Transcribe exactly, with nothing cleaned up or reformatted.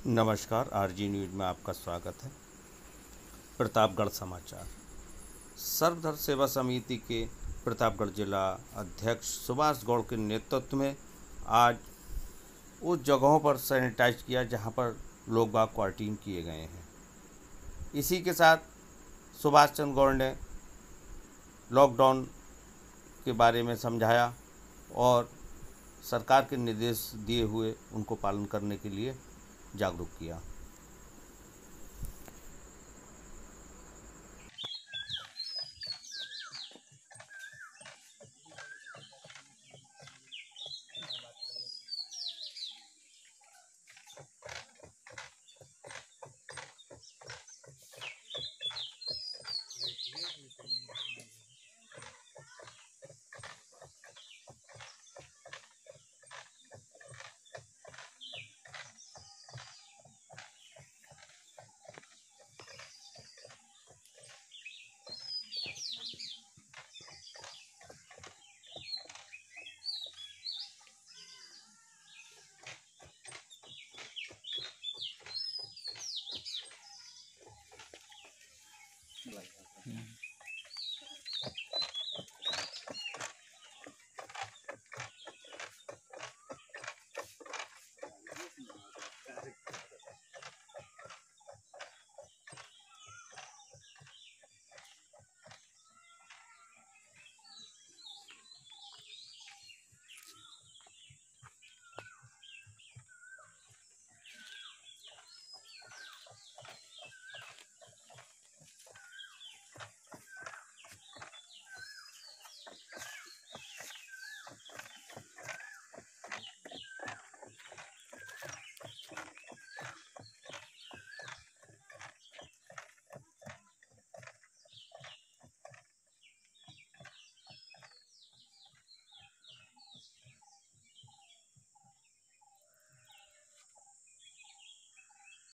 नमस्कार, RG news में आपका स्वागत है। प्रतापगढ़ समाचार। सर्वधर्म सेवा समिति के प्रतापगढ़ जिला अध्यक्ष सुभाष गौड़ के नेतृत्व में आज उस जगहों पर सैनिटाइज किया जहां पर लोग बाग क्वारंटीन किए गए हैं। इसी के साथ सुभाष चंद्र गौड़ ने लॉकडाउन के बारे में समझाया और सरकार के निर्देश दिए हुए उनको पालन करने के लिए जागरूक किया।